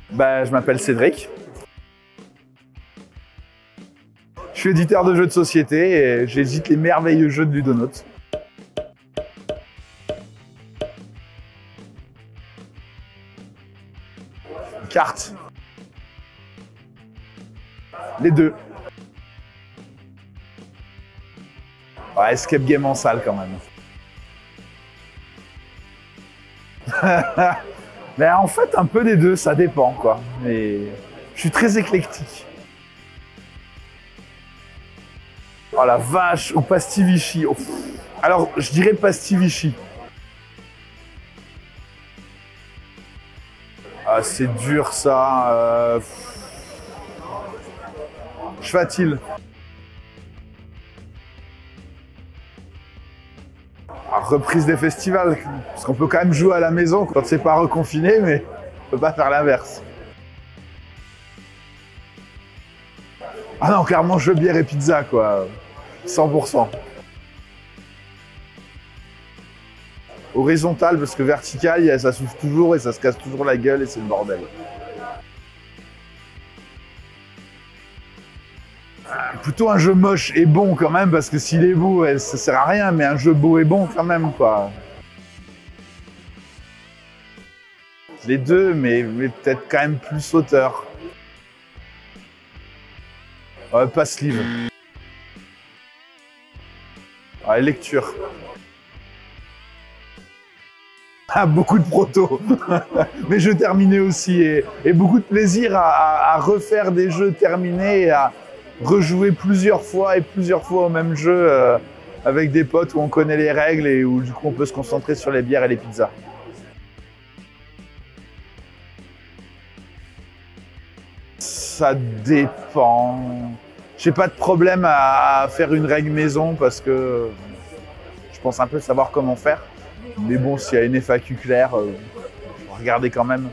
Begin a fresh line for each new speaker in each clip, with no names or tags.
Bah, je m'appelle Cédric. Je suis éditeur de jeux de société et j'édite les merveilleux jeux de Ludonote. Cartes. Les deux. Ouais, escape game en salle quand même. Mais en fait, un peu des deux, ça dépend quoi. Mais je suis très éclectique. Oh la vache, ou Pastivichy. Oh. Alors, je dirais Pastivichy. Ah, c'est dur ça. Schwatil. Reprise des festivals, parce qu'on peut quand même jouer à la maison quand c'est pas reconfiné, mais on peut pas faire l'inverse. Ah non, clairement jeu, bière et pizza, quoi. 100%. Horizontal, parce que vertical, ça souffle toujours et ça se casse toujours la gueule et c'est le bordel. Plutôt un jeu moche et bon quand même, parce que s'il est beau, ça sert à rien, mais un jeu beau et bon quand même, quoi. Les deux, mais peut-être quand même plus auteur. Passe livre. Ouais, lecture. Ah, beaucoup de proto. Mes jeux terminés aussi, et beaucoup de plaisir à refaire des jeux terminés et à rejouer plusieurs fois au même jeu avec des potes où on connaît les règles et où du coup on peut se concentrer sur les bières et les pizzas. Ça dépend. J'ai pas de problème à faire une règle maison parce que je pense un peu savoir comment faire. Mais bon, s'il y a une FAQ claire, regardez quand même.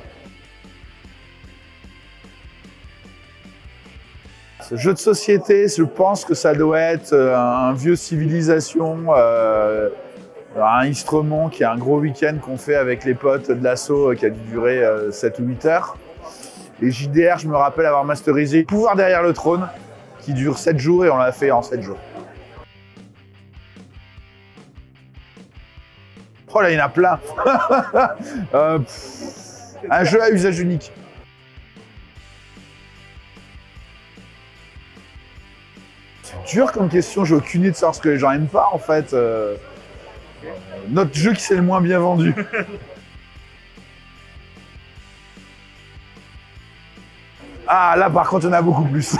Ce jeu de société, je pense que ça doit être un vieux Civilisation, un Instrumon qui est un gros week-end qu'on fait avec les potes de l'assaut qui a dû durer 7 ou 8 heures. Et JDR, je me rappelle avoir masterisé Pouvoir derrière le trône, qui dure 7 jours et on l'a fait en 7 jours. Oh là, il y en a plein. Un jeu à usage unique. C'est dur comme question, j'ai aucune idée de savoir ce que les gens aiment pas en fait. Notre jeu qui s'est le moins bien vendu. Ah là par contre, il y en a beaucoup plus.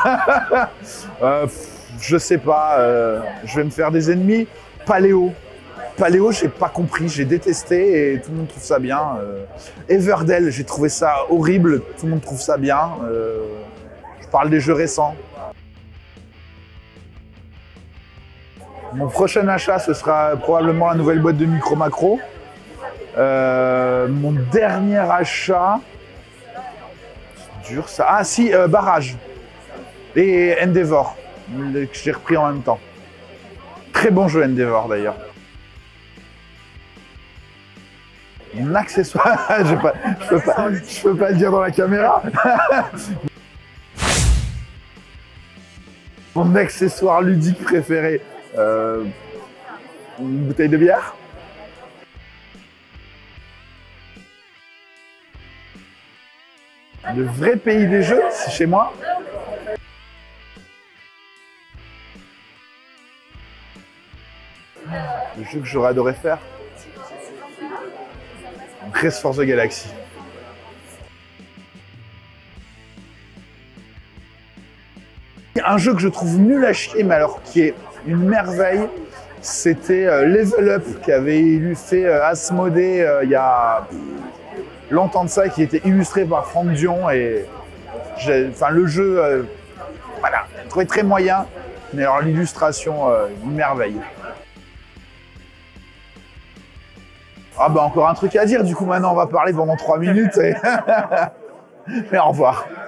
Je sais pas, je vais me faire des ennemis. Paléo. Paléo, j'ai pas compris, j'ai détesté et tout le monde trouve ça bien. Everdell, j'ai trouvé ça horrible, tout le monde trouve ça bien. Je parle des jeux récents. Mon prochain achat, ce sera probablement la nouvelle boîte de Micro Macro. Mon dernier achat... C'est dur ça. Ah si, Barrage. Et Endeavor, que j'ai repris en même temps. Très bon jeu Endeavor d'ailleurs. Mon accessoire, je peux pas le dire dans la caméra. Mon accessoire ludique préféré, une bouteille de bière. Le vrai pays des jeux, c'est chez moi. Le jeu que j'aurais adoré faire. Race for the Galaxy. Un jeu que je trouve nul à chier, mais alors qui est une merveille, c'était Level Up, qui avait fait Asmodée il y a longtemps de ça, qui était illustré par Franck Dion. Et le jeu, voilà, je trouvais très moyen, mais alors l'illustration, une merveille. Ah bah encore un truc à dire, du coup maintenant on va parler pendant 3 minutes. Mais au revoir.